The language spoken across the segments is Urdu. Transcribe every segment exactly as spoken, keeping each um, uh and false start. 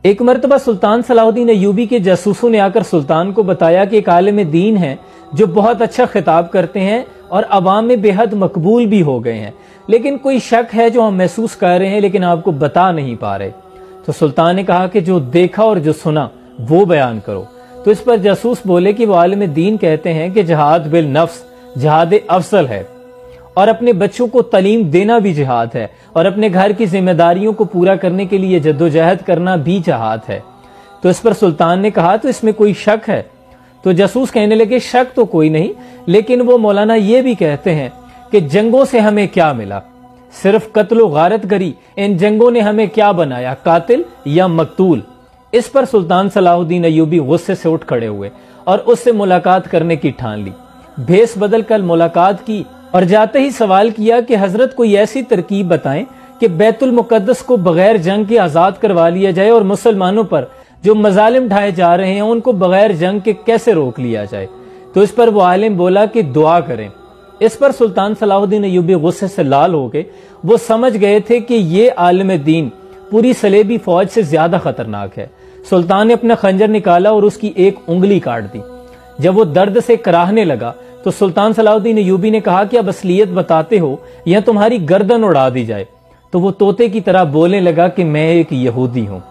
ایک مرتبہ سلطان صلاح الدین ایوبی کے جاسوسوں نے آ کر سلطان کو بتایا کہ ایک عالم دین ہے جو بہت اچھا خطاب کرتے ہیں اور عوام میں بے حد مقبول بھی ہو گئے ہیں، لیکن کوئی شک ہے جو ہم محسوس کر رہے ہیں لیکن آپ کو بتا نہیں پا رہے۔ تو سلطان نے کہا کہ جو دیکھا اور جو سنا وہ بیان کرو۔ تو اس پر جاسوس بولے کہ وہ عالم دین کہتے ہیں کہ جہاد بالنفس جہاد افضل ہے، اور اپنے بچوں کو تعلیم دینا بھی جہاد ہے، اور اپنے گھر کی ذمہ داریوں کو پورا کرنے کے لیے جدوجہد کرنا بھی جہاد ہے۔ تو اس پر سلطان نے کہا تو اس میں کوئی شک ہے؟ تو جاسوس کہنے لگے شک تو کوئی نہیں، لیکن وہ مولانا یہ بھی کہتے ہیں کہ جنگوں سے ہمیں کیا ملا؟ صرف قتل و غارت گری، ان جنگوں نے ہمیں کیا بنایا، قاتل یا مقتول؟ اس پر سلطان صلاح الدین ایوبی غصے سے اٹھ کھڑے ہوئے اور اس سے ملاقات کرنے کی ٹھان لی۔ بھیس بدل کر ملاقات کی اور جاتے ہی سوال کیا کہ حضرت کوئی ایسی ترکیب بتائیں کہ بیت المقدس کو بغیر جنگ کے آزاد کروا لیا جائے، اور مسلمانوں پر جو مظالم ڈھائے جا رہے ہیں ان کو بغیر جنگ کے کیسے روک لیا جائے؟ تو اس پر وہ عالم بولا کہ دعا کریں۔ اس پر سلطان صلاح الدین ایوبی غصے سے لال ہو گئے۔ وہ سمجھ گئے تھے کہ یہ عالم دین پوری صلیبی فوج سے زیادہ خطرناک ہے۔ سلطان نے اپنا خنجر نکالا اور اس کی ایک انگلی کاٹ دی۔ جب وہ درد سے کراہنے لگا تو سلطان صلاح الدین ایوبی نے کہا کہ اب اصلیت بتاتے ہو یا تمہاری گردن اڑا دی جائے۔ تو وہ طوطے کی طرح بولنے لگا کہ میں ایک یہودی ہوں۔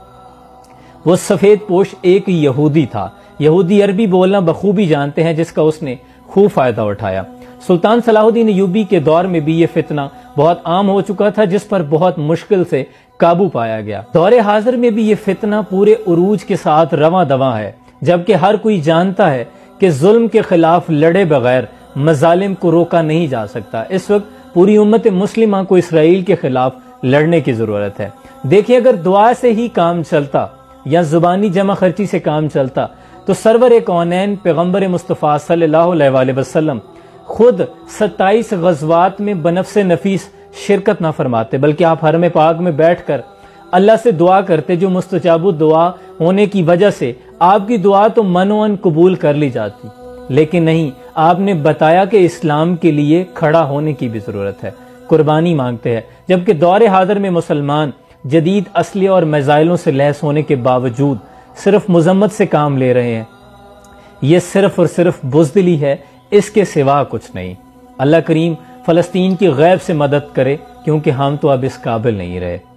وہ سفید پوش ایک یہودی تھا۔ یہودی عربی بولنا بخوبی جانتے ہیں، جس کا اس نے خوب فائدہ اٹھایا۔ سلطان صلاح الدین ایوبی کے دور میں بھی یہ فتنہ بہت عام ہو چکا تھا، جس پر بہت مشکل سے قابو پایا گیا۔ دور حاضر میں بھی یہ فتنہ پورے عروج کے ساتھ رواں دواں ہے، جبکہ ہر کوئی جانتا ہے کہ ظلم کے خلاف لڑے بغیر مظالم کو روکا نہیں جا سکتا۔ اس وقت پوری امت مسلمہ کو اسرائیل کے خلاف لڑنے کی ضرورت ہے۔ دیکھیں، اگر دعا سے ہی کام چلتا یا زبانی جمع خرچی سے کام چلتا تو سرور کونین پیغمبر مصطفیٰ صلی اللہ علیہ وآلہ وسلم خود ستائیس غزوات میں بنفس نفیس شرکت نہ فرماتے، بلکہ آپ حرم پاک میں بیٹھ کر اللہ سے دعا کرتے، جو مستجاب دعا ہونے کی وجہ سے آپ کی دعا تو منوعاً قبول کر لی جاتی۔ لیکن نہیں، آپ نے بتایا کہ اسلام کے لیے کھڑا ہونے کی بھی ضرورت ہے، قربانی مانگتے ہیں، جبکہ دور حاضر میں مسلمان جدید اسلحے اور میزائلوں سے لیس ہونے کے باوجود صرف مذمت سے کام لے رہے ہیں۔ یہ صرف اور صرف بزدلی ہے، اس کے سوا کچھ نہیں۔ اللہ کریم فلسطین کی غیب سے مدد کرے، کیونکہ ہم تو اب اس قابل نہیں رہے۔